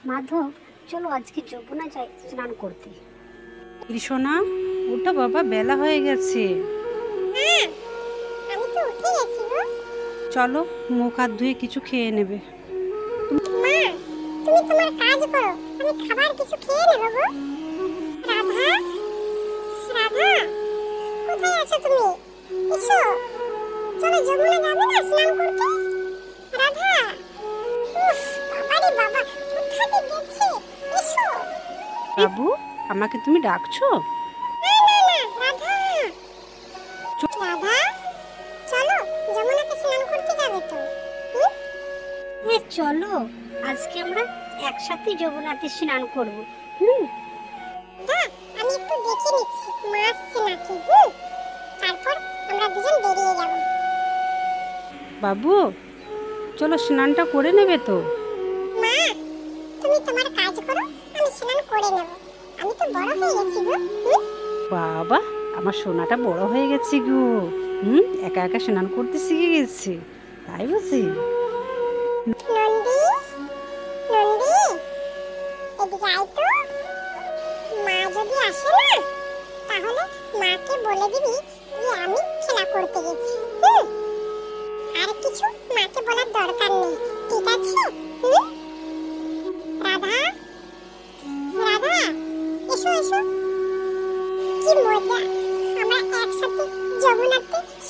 মাধব, চলো আজকে যমুনা যাই স্নান করতে। কৃষ্ণা, ওটা বাবা, বেলা হয়ে গেছে। আমি তো উঠে গেছি গো। চলো, মুখ হাত ধুয়ে কিছু খেয়ে নেবে। মা, তুমি তোমার কাজ করো, আমি খাবার কিছু খেয়ে নেব গো। রাধা, রাধা, কোথায় আছো তুমি? এসো, চলো যমুনা যাবে না স্নান করতে? রাধা, উফ, বাবারে বাবা, কোথায় গেছে? এসো। বাবু, আমাকে তুমি ডাকছো? না না না, রাধা, রাধা, চলো যমুনাতে স্নান করতে যাবে তো? হ্যাঁ চলো, আজকে আমরা একসাথে যমুনাতে স্নান করব। হ্যাঁ, আমি একটু দেখে নিচ্ছি মা আসছে নাকি। তারপর আমরা দুজন বেরিয়ে যাব। বাবু, চলো স্নানটা করে নেবে তো? মা, তুমি তোমার কাজ করো, আমি স্নান করে নেব। আমি তো বড় হয়ে গেছি গো। বাবা, আমার সোনাটা বড় হয়ে গেছে গো। একা একা স্নান করতে শিখে গেছে, তাই বুঝি? নন্দী, নন্দী, এদিকে আয় তো। মা যদি আসে না, তাহলে মাকে বলে দিবি যে আমি খেলা করতে গেছি। আর কিছু মাকে বলার দরকার নেই, ঠিক আছে? রাধা, রাধা, এসো এসো। কি মজা, আমরা একসাথে যমুনাতে